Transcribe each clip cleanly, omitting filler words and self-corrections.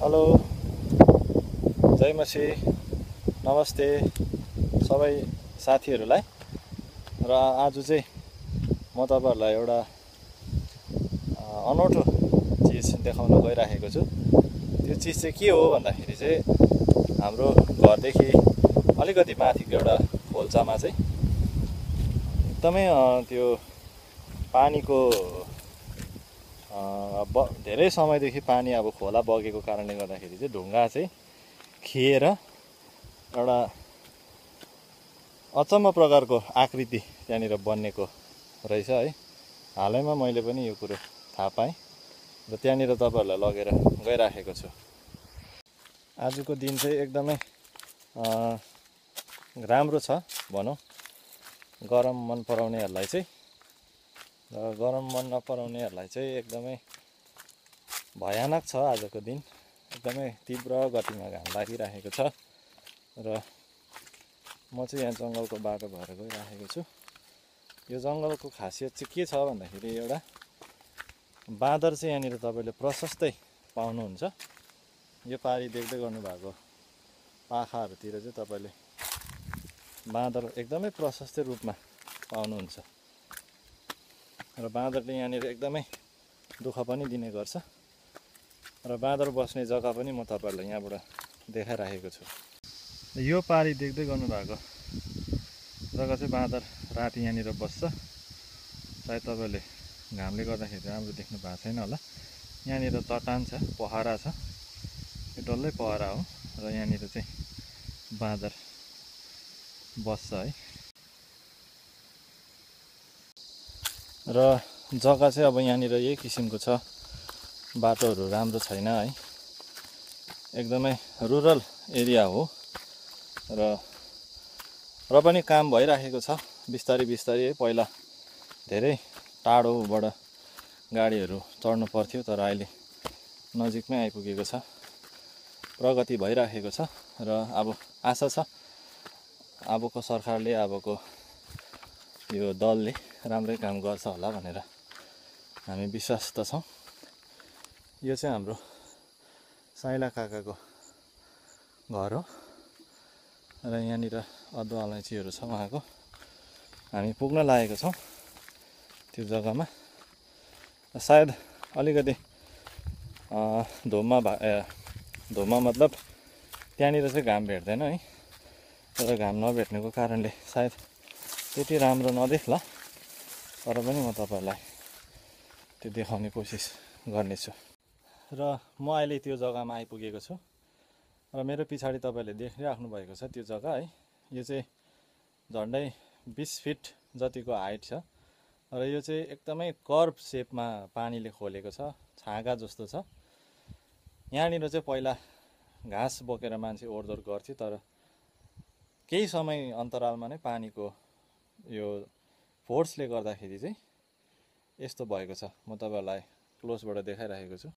Hello, जय मसी, नमस्ते सबै साथीहरूलाई। र आज चाहिँ म तपाईँहरूलाई एउटा अनौठो चिज देखाउन गइराखेको छु। त्यो चिज चाहिँ के हो भन्दाखेरि चाहिँ हाम्रो घरदेखि अलिकति माथिको एउटा खोल्सामा चाहिँ एकदमै त्यो पानीको धेरै समयदेखि पानी अब खोला बगेको कारणले गर्दाखेरि चाहिँ ढुङ्गा चाहिँ खिएर एउटा अचम्म प्रकारको आकृति त्यहाँनिर बनिएको रहेछ है। हालैमा मैले पनि यो कुरो थाहा पाएँ र त्यहाँनिर तपाईँहरूलाई लगेर गइराखेको छु। आजको दिन चाहिँ एकदमै राम्रो छ भनौँ, गरम मन पराउनेहरूलाई चाहिँ, र गरम मन नपराउनेहरूलाई चाहिँ एकदमै भयानक छ। आजको दिन एकदमै तीव्र गतिमा घाम लागिरहेको छ र म चाहिँ यहाँ जङ्गलको बाटो भएर गइराखेको छु। यो जङ्गलको खासियत चाहिँ के छ भन्दाखेरि एउटा बाँदर चाहिँ यहाँनिर तपाईँले प्रशस्तै पाउनुहुन्छ। यो पारी देख्दै गर्नुभएको पाखाहरूतिर चाहिँ तपाईँले बाँदर एकदमै प्रशस्त रूपमा पाउनुहुन्छ र बाँदरले यहाँनिर एकदमै दुःख पनि दिने गर्छ र बाँदर बस्ने जग्गा पनि म तपाईँहरूलाई यहाँबाट देखाइराखेको छु। यो पारी देख्दै गर्नुभएको जग्गा चाहिँ बाँदर राति यहाँनिर बस्छ। सायद तपाईँले घामले गर्दाखेरि राम्रो देख्नु भएको छैन होला। यहाँनिर चट्टान छ, पहरा छ, यो डल्लै पहरा हो र यहाँनिर चाहिँ बाँदर बस्छ है। र जग्गा चाहिँ अब यहाँनिर यही किसिमको छ, बाटोहरू राम्रो छैन है, एकदमै रुरल एरिया हो र पनि काम भइराखेको छ बिस्तारै बिस्तारै है। पहिला धेरै टाढोबाट गाडीहरू चढ्नु पर्थ्यो, तर अहिले नजिकमै आइपुगेको छ, प्रगति भइराखेको छ र अब आशा छ अबको सरकारले, अबको यो दलले राम्रै काम गर्छ होला भनेर हामी विश्वास त छौँ। यो चाहिँ हाम्रो साइला काकाको घर हो र यहाँनिर अदुवा अलैँचीहरू छ उहाँको। हामी पुग्न लागेको छौँ त्यो जग्गामा। सायद अलिकति धुम्म मतलब त्यहाँनिर चाहिँ घाम भेट्दैन है, तर घाम नभेट्नेको कारणले सायद त्यति राम्रो नदेख्ला, तर पनि म तपाईँहरूलाई त्यो देखाउने कोसिस गर्नेछु। र म अहिले त्यो जग्गामा आइपुगेको छु र मेरो पछाडि तपाईँले देखिराख्नु भएको छ त्यो जग्गा है। यो चाहिँ झन्डै 20 फिट जतिको हाइट छ र यो चाहिँ एकदमै कर्भ सेपमा पानीले खोलेको छ, छाँगा जस्तो छ। यहाँनिर चाहिँ पहिला घाँस बोकेर मान्छे ओहोरदोहोर गर्थ्यो, तर केही समय अन्तरालमा नै पानीको यो फोर्सले गर्दाखेरि चाहिँ यस्तो भएको छ। म तपाईँहरूलाई क्लोजबाट देखाइराखेको छु।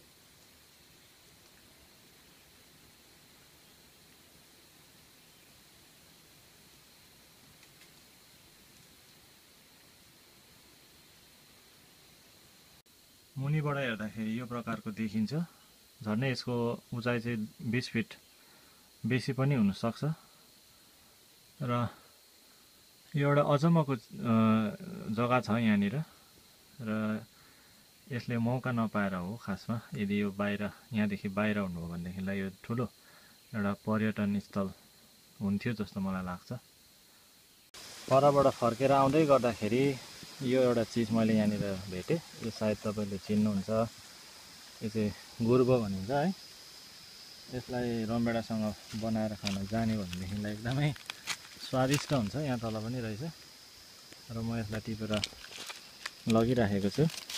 मुनिबाट हेर्दाखेरि यो प्रकारको देखिन्छ। झन्डै यसको उचाइ चाहिँ 20 फिट बेसी पनि हुनसक्छ र यो एउटा अचम्मको जग्गा छ यहाँनिर र यसले मौका नपाएर हो खासमा। यदि यो बाहिर, यहाँदेखि बाहिर हुनुभयो भनेदेखिलाई यो ठुलो एउटा पर्यटन स्थल हुन्थ्यो जस्तो मलाई लाग्छ। परबाट फर्केर आउँदै गर्दाखेरि यो एउटा चिज मैले यहाँनिर भेटेँ। यो सायद तपाईँले चिन्नुहुन्छ, यो चाहिँ गुर्बो भनिन्छ है। यसलाई रमभेडासँग बनाएर खान जाने भनेदेखिलाई एकदमै स्वादिष्ट हुन्छ। यहाँ तल पनि रहेछ र म यसलाई टिपेर लगिराखेको छु।